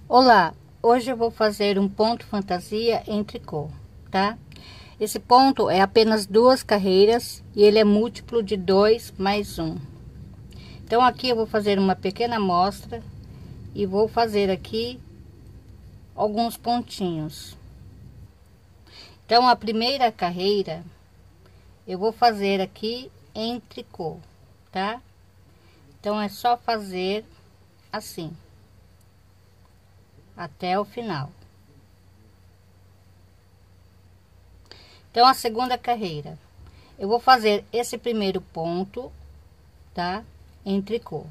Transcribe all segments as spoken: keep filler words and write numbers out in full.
Olá, hoje eu vou fazer um ponto fantasia em tricô, tá? Esse ponto é apenas duas carreiras e ele é múltiplo de dois mais um. Então aqui eu vou fazer uma pequena amostra e vou fazer aqui alguns pontinhos. Então a primeira carreira eu vou fazer aqui em tricô, tá? Então é só fazer assim até o final. Então a segunda carreira eu vou fazer esse primeiro ponto, tá, em tricô,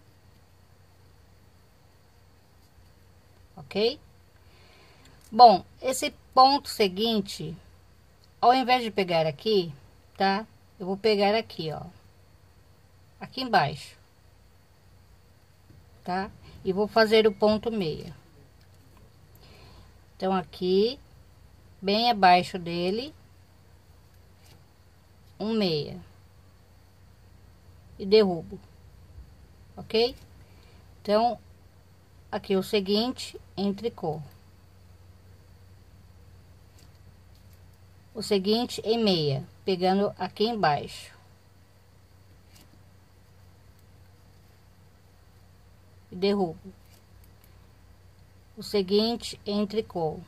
ok? Bom, esse ponto seguinte, ao invés de pegar aqui, tá, eu vou pegar aqui, ó, aqui embaixo, tá, e vou fazer o ponto meia. Então aqui bem abaixo dele um meia e derrubo, ok? Então aqui o seguinte em tricô, o seguinte em meia, pegando aqui embaixo e derrubo, o seguinte em tricô,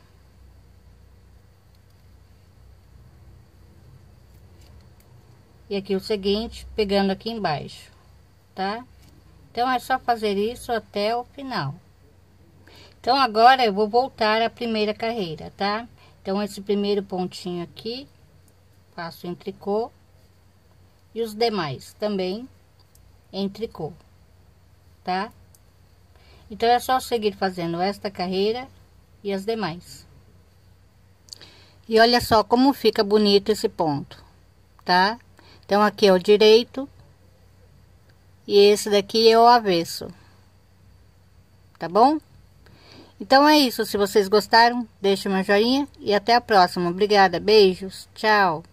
e aqui o seguinte pegando aqui embaixo, tá? Então é só fazer isso até o final. Então agora eu vou voltar à primeira carreira, tá? Então esse primeiro pontinho aqui faço em tricô e os demais também em tricô, tá? Então é só seguir fazendo esta carreira e as demais. E olha só como fica bonito esse ponto, tá? Então aqui é o direito e esse daqui é o avesso, tá bom? Então é isso, se vocês gostaram, deixe meu joinha e até a próxima. Obrigada, beijos, tchau!